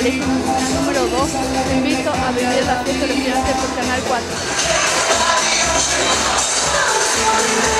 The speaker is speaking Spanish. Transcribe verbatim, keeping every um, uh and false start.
Colegio Nacional número dos. Te invito a vivir la fiesta de los estudiantes por Canal cuatro.